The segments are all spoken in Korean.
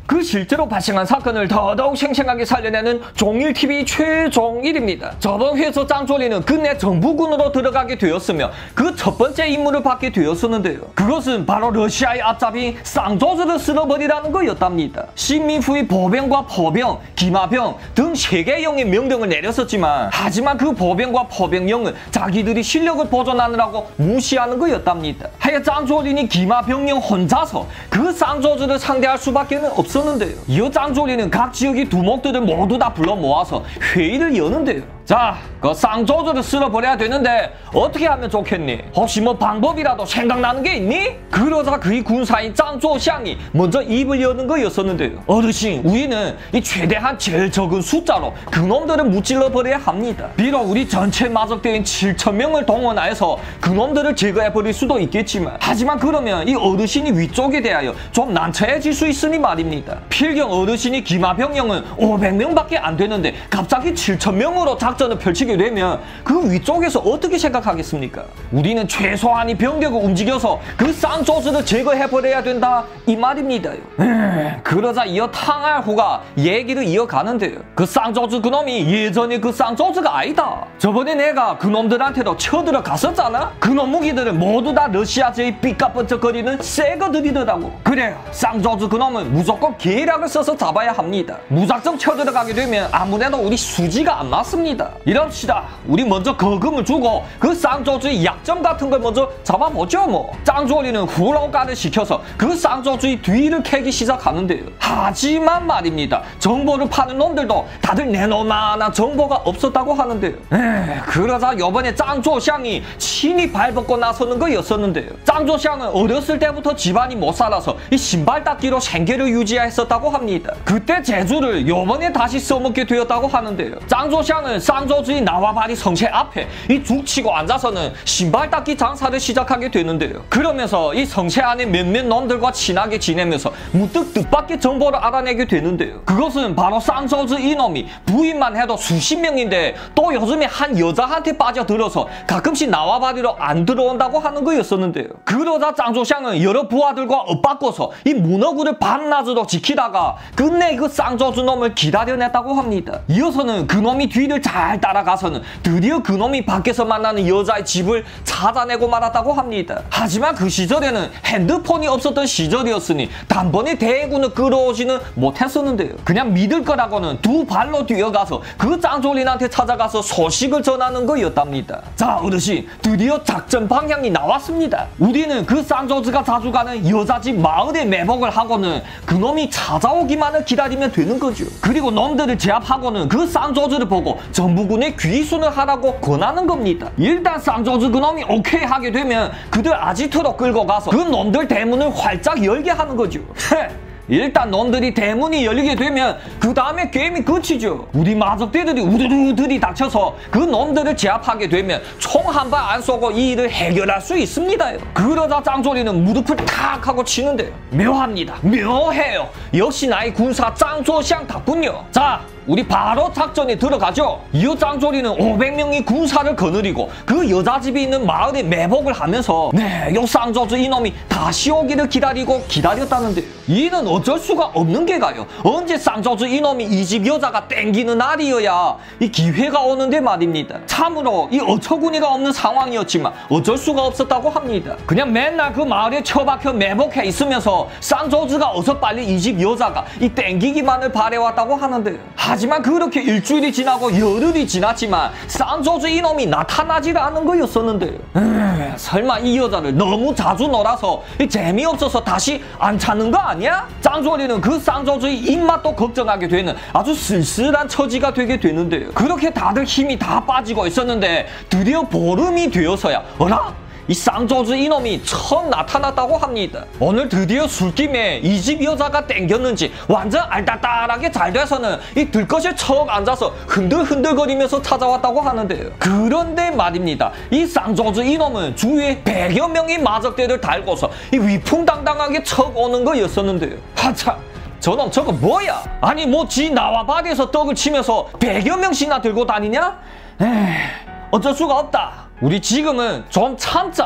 그 실제로 발생한 사건을 더더욱 생생하게 살려내는 종일TV 최종일입니다. 저번 회에서 짱조리는 끝내 정부군으로 들어가게 되었으며 그 첫 번째 임무를 받게 되었었는데요. 그것은 바로 러시아의 앞잡이 쌍조즈를 쓸어버리라는 거였답니다. 신민후의 보병과 포병, 기마병 등 3개형의 명령을 내렸었지만 하지만 그 보병과 포병령은 자기들이 실력을 보존하느라고 무시하는 거였답니다. 하여 짱조리는 기마병령 혼자서 그 쌍조즈를 상대할 수밖에 없었는데요. 이어 짱조리는 각 지역의 두목들을 모두 다 불러 모아서 회의를 여는데요. 자, 그 쌍조즈를 쓸어버려야 되는데 어떻게 하면 좋겠니? 혹시 뭐 방법이라도 생각나는 게 있니? 그러자 그의 군사인 짱조샹이 먼저 입을 여는 거였었는데요. 어르신, 우리는 이 최대한 제일 적은 숫자로 그놈들을 무찔러 버려야 합니다. 비록 우리 전체 마적대인 7,000명을 동원하여서 그놈들을 제거해버릴 수도 있겠지만 하지만 그러면 이 어르신이 위쪽에 대하여 좀 난처해질 수 있으니 말입니다. 필경 어르신이 기마병령은 500명밖에 안 되는데 갑자기 7,000명으로 작전을 펼치게 되면 그 위쪽에서 어떻게 생각하겠습니까? 우리는 최소한의 병력을 움직여서 그 쌍조즈를 제거해버려야 된다 이 말입니다요. 그러자 이어 탕알후가 얘기를 이어가는데요. 그 쌍조즈 그놈이 예전에 그 쌍조즈가 아니다. 저번에 내가 그놈들한테도 쳐들어 갔었잖아. 그놈 무기들은 모두 다 러시아제의 삐까뻔쩍거리는 새거들이더라고. 그래요, 쌍조즈 그놈은 무조건 계략을 써서 잡아야 합니다. 무작정 쳐들어가게 되면 아무래도 우리 수지가 안 맞습니다. 이럽시다. 우리 먼저 거금을 주고 그 쌍조즈의 약점 같은 걸 먼저 잡아보죠 뭐. 짱조리는 후로가를 시켜서 그 쌍조즈의 뒤를 캐기 시작하는데요. 하지만 말입니다. 정보를 파는 놈들도 다들 내놓을만한 정보가 없었다고 하는데요. 그러자 요번에 짱조샹이 친히 발벗고 나서는 거였었는데요. 짱조샹은 어렸을 때부터 집안이 못 살아서 이 신발 닦기로 생계를 유지했었다고 합니다. 그때 재주를 요번에 다시 써먹게 되었다고 하는데요. 짱조샹은 쌍조즈의 나와바리 성체 앞에 이 죽치고 앉아서는 신발 닦기 장사를 시작하게 되는데요. 그러면서 이 성체 안에 몇몇 놈들과 친하게 지내면서 문득 뜻밖의 정보를 알아내게 되는데요. 그것은 바로 쌍조즈 이놈이 부인만 해도 수십 명인데 또 요즘에 한 여자한테 빠져들어서 가끔씩 나와바리로 안 들어온다고 하는 거였었는데요. 그러자 짱조샹은 여러 부하들과 엇바꿔서 이 문어구를 반낮으로 지키다가 끝내 그 쌍조즈 놈을 기다려냈다고 합니다. 이어서는 그놈이 뒤를 잘 따라가서는 드디어 그놈이 밖에서 만나는 여자의 집을 찾아내고 말았다고 합니다. 하지만 그 시절에는 핸드폰이 없었던 시절이었으니 단번에 대군을 끌어오지는 못했었는데요. 그냥 믿을 거라고는 두 발로 뛰어가서 그 짱조린한테 찾아가서 소식을 전하는 거였답니다. 자, 어르신, 드디어 작전 방향이 나왔습니다. 우리는 그 쌍조즈가 자주 가는 여자집 마을에 매복을 하고는 그놈이 찾아오기만을 기다리면 되는 거죠. 그리고 놈들을 제압하고는 그 쌍조즈를 보고 전부군에 귀순을 하라고 권하는 겁니다. 일단 쌍조즈 그놈이 오케이 하게 되면 그들 아지트로 끌고 가서 그 놈들 대문을 활짝 열게 하는 거죠. 일단 놈들이 대문이 열리게 되면 그 다음에 게임이 끝이죠. 우리 마적대들이 우르르 들이닥쳐서 그 놈들을 제압하게 되면 총 한 발 안 쏘고 이 일을 해결할 수 있습니다요. 그러자 짱조리는 무릎을 탁 하고 치는데요. 묘합니다. 묘해요. 역시 나의 군사 짱조샹 덕분요. 자, 우리 바로 작전에 들어가죠. 이어 짱조리는 500명의 군사를 거느리고 그 여자집이 있는 마을에 매복을 하면서 요 쌍조즈 이놈이 다시 오기를 기다렸다는데요. 이는 어쩔 수가 없는 게가요. 언제 쌍조즈 이놈이 이 집 여자가 땡기는 날이어야 이 기회가 오는데 말입니다. 참으로 이 어처구니가 없는 상황이었지만 어쩔 수가 없었다고 합니다. 그냥 맨날 그 마을에 처박혀 매복해 있으면서 쌍조즈가 어서 빨리 이 집 여자가 이 땡기기만을 바래왔다고 하는데요. 하지만 그렇게 일주일이 지나고 열흘이 지났지만 쌍조즈 이놈이 나타나질 않은 거였었는데요. 설마 이 여자를 너무 자주 놀아서 재미없어서 다시 안 찾는 거 아니야? 짱조리는 그 쌍조즈의 입맛도 걱정하게 되는 아주 쓸쓸한 처지가 되게 되는데요. 그렇게 다들 힘이 다 빠지고 있었는데 드디어 보름이 되어서야 어라? 이 쌍조즈 이놈이 처음 나타났다고 합니다. 오늘 드디어 술김에 이 집 여자가 땡겼는지 완전 알딸딸하게 잘 돼서는 이 들것에 척 앉아서 흔들흔들거리면서 찾아왔다고 하는데요. 그런데 말입니다. 이 쌍조즈 이놈은 주위에 100여 명의 마적대를 달고서 이 위풍당당하게 척 오는 거였었는데요. 하참, 저놈 저거 뭐야? 아니 뭐 지 나와바리에서 떡을 치면서 100여 명씩이나 들고 다니냐? 어쩔 수가 없다. 우리 지금은 좀 참자.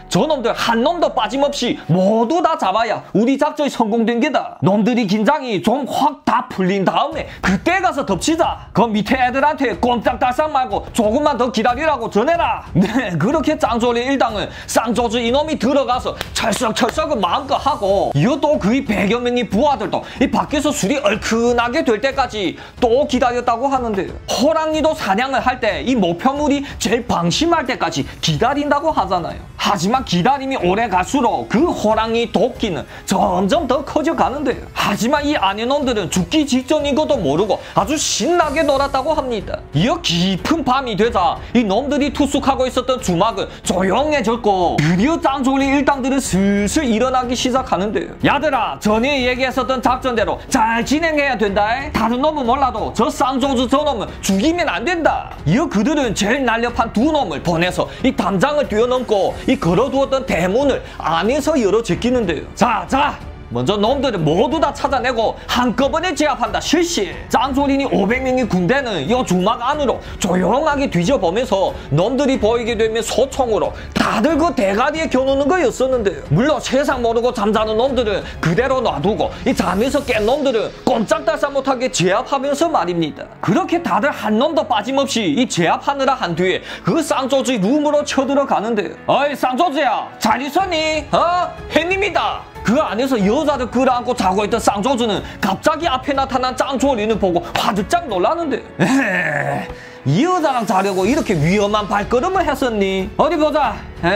저놈들 한 놈도 빠짐없이 모두 다 잡아야 우리 작전이 성공된 게다. 놈들이 긴장이 좀 확 다 풀린 다음에 그때 가서 덮치자. 그 밑에 애들한테 꼼짝달싹 말고 조금만 더 기다리라고 전해라. 네, 그렇게 짱조리 일당은 쌍조즈 이놈이 들어가서 철썩철썩은 마음껏 하고, 이것도 그의 100여 명의 부하들도 이 밖에서 술이 얼큰하게 될 때까지 또 기다렸다고 하는데요. 호랑이도 사냥을 할 때 이 목표물이 제일 방심할 때까지 기다린다고 하잖아요. 하지만 기다림이 오래 갈수록 그 호랑이 도끼는 점점 더 커져가는데요. 하지만 이 아내놈들은 죽기 직전인 것도 모르고 아주 신나게 놀았다고 합니다. 이어 깊은 밤이 되자 이 놈들이 투숙하고 있었던 주막은 조용해졌고, 드디어 짱조리 일당들은 슬슬 일어나기 시작하는데요. 야들아, 전에 얘기했었던 작전대로 잘 진행해야 된다. 다른 놈은 몰라도 저 쌍조즈 저놈은 죽이면 안 된다. 이어 그들은 제일 날렵한 두 놈을 보내서 이 담장을 뛰어넘고 이 걸어두었던 대문을 안에서 열어 제끼는데요. 자, 먼저 놈들을 모두 다 찾아내고 한꺼번에 제압한다. 실시. 짱조린이 500명의 군대는 이 주막 안으로 조용하게 뒤져보면서 놈들이 보이게 되면 소총으로 다들 그 대가리에 겨누는 거였었는데요. 물론 세상 모르고 잠자는 놈들은 그대로 놔두고 이 잠에서 깬 놈들은 꼼짝달싹 못하게 제압하면서 말입니다. 그렇게 다들 한 놈도 빠짐없이 이 제압하느라 한 뒤에 그 쌍조즈 룸으로 쳐들어가는데요. 어이 쌍조즈야, 잘 있었니? 햇님이다. 그 안에서 여자를 끌어안고 자고 있던 쌍조즈는 갑자기 앞에 나타난 짱조리를 보고 화들짝 놀라는데, 이 여자랑 자려고 이렇게 위험한 발걸음을 했었니? 어디 보자.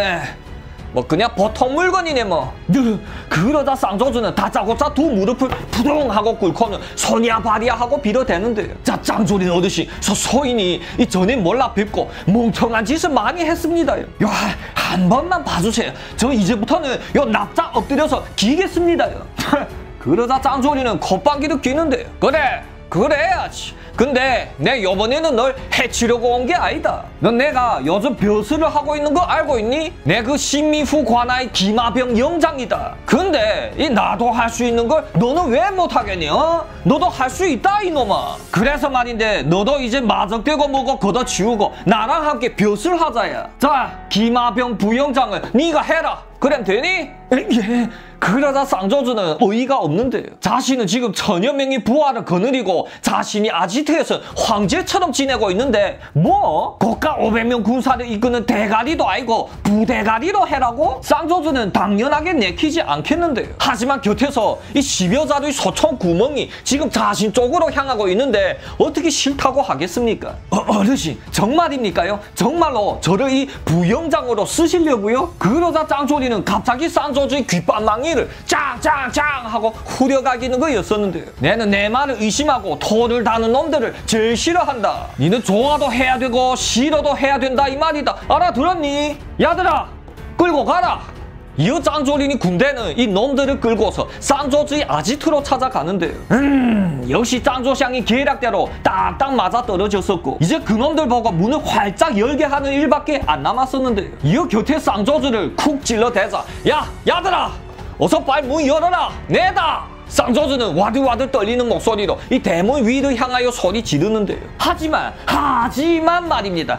뭐 그냥 보통 물건이네 뭐. 그러자 쌍조즈는 다짜고짜 두 무릎을 푸둥하고 꿇고는 손이야 발이야 하고 빌어대는데요. 자, 짱조린 어르신, 소인이 이 전에 몰라 뵙고 멍청한 짓을 많이 했습니다. 요 한 번만 봐주세요. 저 이제부터는 요 납작 엎드려서 기겠습니다요. 그러자 짱조리는 콧방귀를 뀌는데요. 그래야지. 근데 내 요번에는 널 해치려고 온 게 아니다. 넌 내가 요즘 벼슬을 하고 있는 거 알고 있니? 내 그 신미후 관아의 기마병 영장이다. 근데 이 나도 할 수 있는 걸 너는 왜 못하겠니? 너도 할 수 있다 이놈아. 그래서 말인데 너도 이제 마적대고 뭐고 걷어치우고 나랑 함께 벼슬 하자야. 자, 기마병 부영장을 네가 해라. 그럼 되니? 예. 그러다 쌍조즈는 어이가 없는데요. 자신은 지금 천여 명의 부하를 거느리고 자신이 아지트에서 황제처럼 지내고 있는데 뭐? 고가 500명 군사를 이끄는 대가리도 아니고 부대가리로 해라고? 쌍조즈는 당연하게 내키지 않겠는데요. 하지만 곁에서 이 10여 자루의 소총 구멍이 지금 자신 쪽으로 향하고 있는데 어떻게 싫다고 하겠습니까? 어르신, 정말입니까요? 정말로 저를 이 부영장으로 쓰시려고요? 그러자 짱조리는 갑자기 쌍조즈의 귓바망이를 짱짱짱 하고 후려가기는 거였었는데요. 내는 내 말을 의심하고 토를 다는 놈들을 제일 싫어한다. 니는 좋아도 해야 되고 싫어도 해야 된다 이 말이다. 알아들었니? 야들아, 끌고 가라. 이어 짱조린이 군대는 이 놈들을 끌고서 쌍조즈의 아지트로 찾아가는데요. 역시 짱조샹이 계략대로 딱딱 맞아떨어졌었고 이제 그놈들 보고 문을 활짝 열게 하는 일밖에 안 남았었는데요. 이어 곁에 쌍조즈를 쿡 찔러대자 야들아, 어서 빨리 문 열어라. 내다. 쌍조즈는 와들와들 떨리는 목소리로 이 대문 위를 향하여 소리 지르는데요. 하지만 말입니다.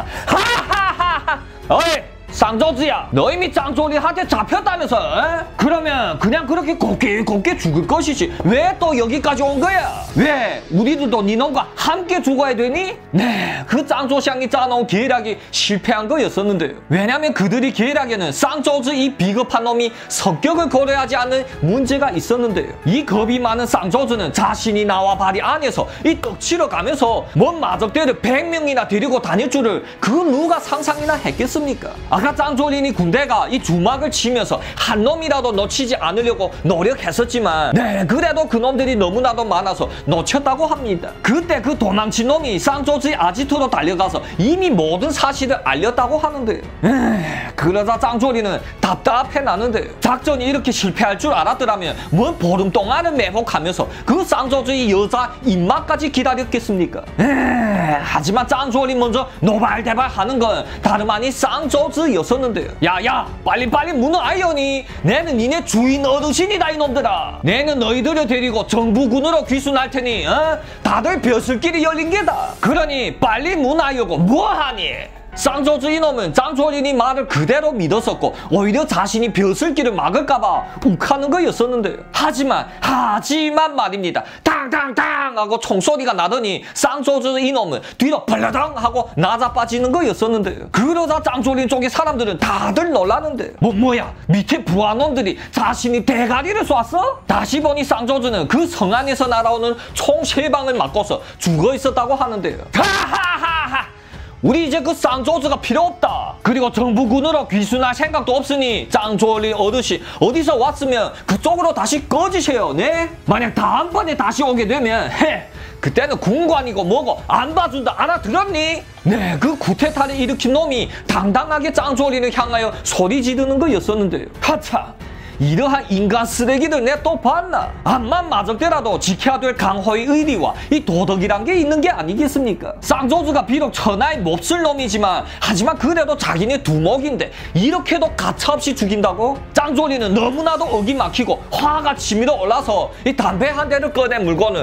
하하하하. 어이 쌍조즈야, 너 이미 짱조리한테 잡혔다면서? 그러면 그냥 그렇게 곱게 죽을 것이지 왜 또 여기까지 온 거야? 왜 우리들도 니놈과 함께 죽어야 되니? 네, 그 짱조샹이 짜놓은 계략이 실패한 거였었는데요. 왜냐면 그들이 계략에는 쌍조즈 이 비겁한 놈이 성격을 고려하지 않는 문제가 있었는데요. 이 겁이 많은 쌍조즈는 자신이 나와 발이 안에서 이 떡치러 가면서 먼 마적대를 100명이나 데리고 다닐 줄을 그 누가 상상이나 했겠습니까? 아까 짱조린이 군대가 이 주막을 치면서 한 놈이라도 놓치지 않으려고 노력했었지만 네, 그래도 그놈들이 너무나도 많아서 놓쳤다고 합니다. 그때 그 도망친 놈이 쌍조즈의 아지트로 달려가서 이미 모든 사실을 알렸다고 하는데요. 그러자 짱조린은 답답해 나는데요. 작전이 이렇게 실패할 줄 알았더라면 뭔 보름 동안을 매복하면서 그 쌍조즈의 여자 입맛까지 기다렸겠습니까? 하지만 짱조린 먼저 노발대발 하는 건 다름 아닌 쌍조즈 였었는데요. 야, 빨리 문을 아이오니. 내는 니네 주인 어르신이다 이놈들아. 내는 너희들을 데리고 정부군으로 귀순할 테니 다들 벼슬길이 열린 게다. 그러니 빨리 문 아이오고 뭐하니? 쌍조주 이놈은 장조린이 말을 그대로 믿었었고 오히려 자신이 벼슬길을 막을까봐 욱하는 거였었는데요. 하지만 말입니다. 탕탕탕 하고 총소리가 나더니 쌍조주 이놈은 뒤로 벌러덩 하고 나자빠지는 거였었는데요. 그러자 장조린 쪽의 사람들은 다들 놀라는데 뭐야 밑에 부하놈들이 자신이 대가리를 쐈어? 다시 보니 쌍조주는 그 성 안에서 날아오는 총 3방을 맞고서 죽어 있었다고 하는데요. 하하하하! 우리 이제 그 쌍조주가 필요 없다. 그리고 정부군으로 귀순할 생각도 없으니 짱조린 어르신 어디서 왔으면 그쪽으로 다시 꺼지세요. 네? 만약 다음번에 다시 오게 되면 그때는 군관이고 뭐고 안 봐준다. 알아들었니? 네, 그 쿠데타를 일으킨 놈이 당당하게 짱조린을 향하여 소리 지르는 거였었는데요. 하차! 이러한 인간 쓰레기들 내 또 봤나? 암만 마적대라도 지켜야 될 강호의 의리와 이 도덕이란 게 있는 게 아니겠습니까? 쌍조주가 비록 천하의 몹쓸 놈이지만 하지만 그래도 자기네 두목인데 이렇게도 가차없이 죽인다고? 짱조리는 너무나도 어기 막히고 화가 치밀어 올라서 이 담배 한 대를 꺼낸 물건을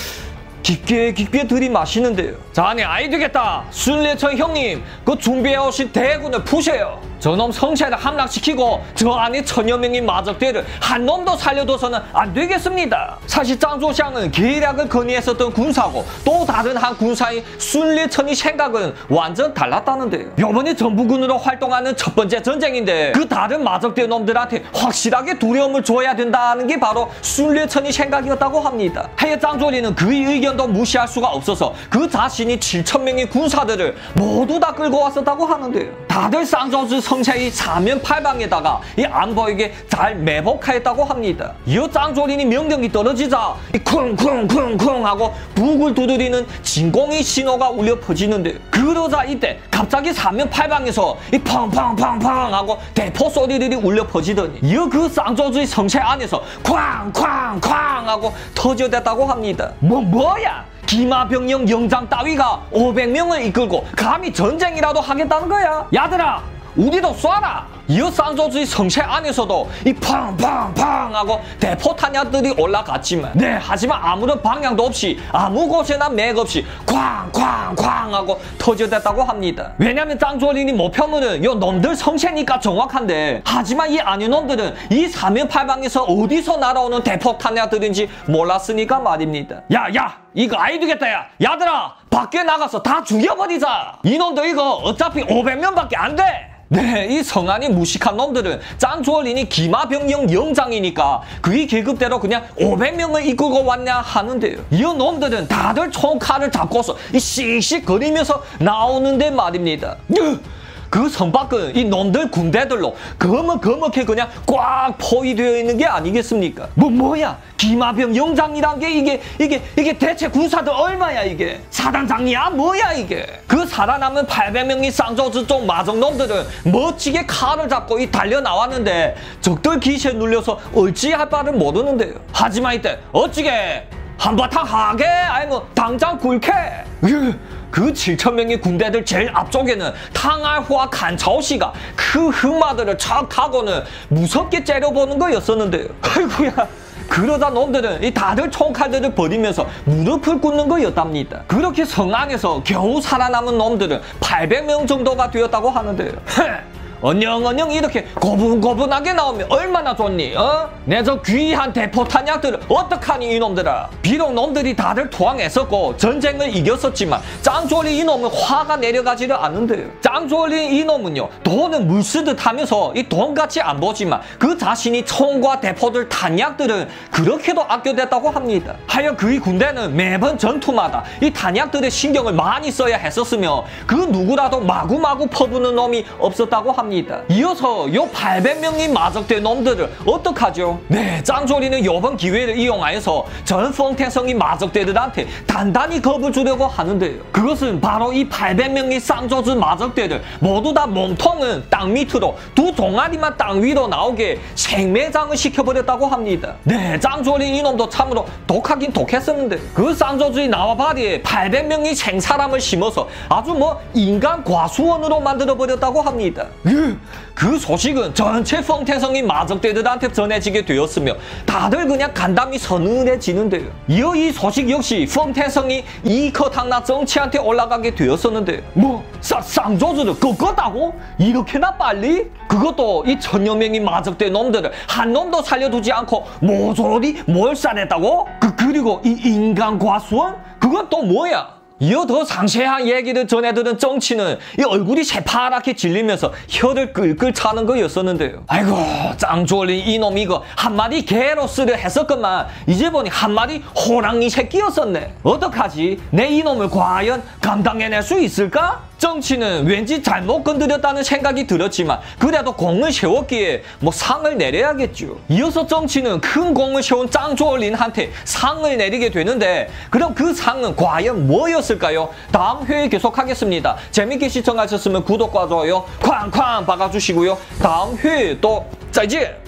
깊게 들이마시는데요. 자네 아이 되겠다. 순례천 형님 그 준비해오신 대군을 푸세요. 저놈 성체를 함락시키고 저 안에 1000여 명의 마적대를 한 놈도 살려둬서는 안 되겠습니다. 사실 짱조샹은 계략을 건의했었던 군사고 또 다른 한 군사인 순례천의 생각은 완전 달랐다는데요. 요번에 전부군으로 활동하는 첫 번째 전쟁인데 그 다른 마적대 놈들한테 확실하게 두려움을 줘야 된다는 게 바로 순례천의 생각이었다고 합니다. 하여 짱조리는 그의 의견도 무시할 수가 없어서 그 자신이 7000명의 군사들을 모두 다 끌고 왔었다고 하는데요. 다들 쌍조주 성체의 사면팔방에다가 이 안보에게 잘 매복하였다고 합니다. 이어 짱조린이 명령이 떨어지자 이 쿵쿵쿵쿵 하고 북을 두드리는 진공의 신호가 울려 퍼지는데 그러자 이때 갑자기 사면팔방에서 이 펑펑펑펑 하고 대포 소리들이 울려 퍼지더니 이어 그 쌍조주의 성체 안에서 쾅쾅쾅 하고 터져댔다고 합니다. 뭐야? 기마병령 영장 따위가 500명을 이끌고 감히 전쟁이라도 하겠다는 거야? 야들아! 우리도 쏴라! 이어 쌍조주의 성체 안에서도 이 팡팡팡 하고 대포탄약들이 올라갔지만 하지만 아무런 방향도 없이 아무 곳에나 맥 없이 쾅쾅쾅 하고 터져댔다고 합니다. 왜냐면 짱조린이 목표물은 요 놈들 성체니까 정확한데 하지만 이 아닌 놈들은 이 사면팔방에서 어디서 날아오는 대포탄약들인지 몰랐으니까 말입니다. 야 이거 아이 되겠다. 야들아 밖에 나가서 다 죽여버리자. 이놈들 이거 어차피 500명밖에 안 돼. 네, 이 성안이 무식한 놈들은 짱조린이 기마병령 영장이니까 그의 계급대로 그냥 500명을 이끌고 왔냐 하는데요. 이 놈들은 다들 총칼을 잡고서 씩씩거리면서 나오는데 말입니다. 그 성밖은 이 놈들 군대들로 거뭇거뭇해 그냥 꽉 포위되어 있는 게 아니겠습니까? 뭐야? 기마병 영장이란 게 이게 대체 군사들 얼마야 이게? 사단장이야? 뭐야 이게? 그 살아남은 800명의 쌍조주 쪽 마적놈들은 멋지게 칼을 잡고 달려 나왔는데 적들 기세에 눌려서 어찌할 바를 모르는데요. 하지만 이때 어찌게 한바탕 하게 아니면 당장 굴게? 그 7000명의 군대들 제일 앞쪽에는 탕알호와 간차오씨가 그 흑마들을 척 하고는 무섭게 째려보는 거였었는데요. 아이고야. 그러다 놈들은 이 다들 총칼들을 버리면서 무릎을 꿇는 거였답니다. 그렇게 성 안에서 겨우 살아남은 놈들은 800명 정도가 되었다고 하는데요. 언영언영 이렇게 고분고분하게 나오면 얼마나 좋니? 내 저 귀한 대포탄약들을 어떡하니 이놈들아. 비록 놈들이 다들 투항했었고 전쟁을 이겼었지만 짱조린 이놈은 화가 내려가지를 않는데요. 짱조린 이놈은요 돈은 물쓰듯 하면서 이 돈같이 안 보지만 그 자신이 총과 대포들 탄약들은 그렇게도 아껴댔다고 합니다. 하여 그의 군대는 매번 전투마다 이 탄약들의 신경을 많이 써야 했었으며 그 누구라도 마구마구 퍼부는 놈이 없었다고 합니다. 이어서 요 800명의 마적대 놈들을 어떡하죠? 네, 짱조리는 이번 기회를 이용하여서 전 펑태성의 마적대들한테 단단히 겁을 주려고 하는데요. 그것은 바로 이 800명의 쌍조주 마적대들 모두 다 몸통은 땅 밑으로 두 동아리만 땅 위로 나오게 생매장을 시켜버렸다고 합니다. 네, 짱조리 이놈도 참으로 독하긴 독했었는데 그 쌍조주의 나와바리에 800명의 생사람을 심어서 아주 인간 과수원으로 만들어버렸다고 합니다. 그 소식은 전체 펑태성이 마적대들한테 전해지게 되었으며 다들 그냥 간담이 서늘해지는데요. 이어 이 소식 역시 펑태성이 이커탕나 정치한테 올라가게 되었었는데 뭐 쌍조주를 꺾었다고? 이렇게나 빨리? 그것도 이 천여 명의 마적대 놈들을 한 놈도 살려두지 않고 모조리 몰살했다고? 그리고 이 인간 과수원? 그건 또 뭐야? 이어 더 상세한 얘기를 전해들은 정치는 이 얼굴이 새파랗게 질리면서 혀를 끌끌 차는 거였었는데요. 아이고 짱졸린 이놈 이거 한마디 개로 쓰려 했었건만 이제 보니 한마디 호랑이 새끼였었네. 어떡하지? 내 이놈을 과연 감당해낼 수 있을까? 정치는 왠지 잘못 건드렸다는 생각이 들었지만 그래도 공을 세웠기에 뭐 상을 내려야겠죠. 이어서 정치는 큰 공을 세운 짱조얼린한테 상을 내리게 되는데 그럼 그 상은 과연 뭐였을까요? 다음 회에 계속하겠습니다. 재밌게 시청하셨으면 구독과 좋아요 쾅쾅 박아주시고요. 다음 회에 또 짜이지!